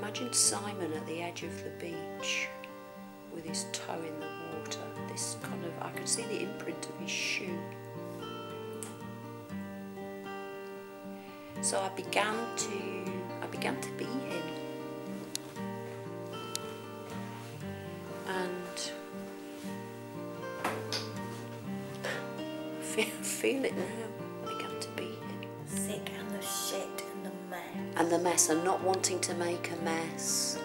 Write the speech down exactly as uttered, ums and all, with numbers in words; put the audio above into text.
imagined Simon at the edge of the beach with his toe in the water. This kind of, I could see the imprint of his shoe. So I began to, I began to be him. And feel, feel it now. I began to be him. Sick and the shit and the mess. And the mess, and not wanting to make a mess.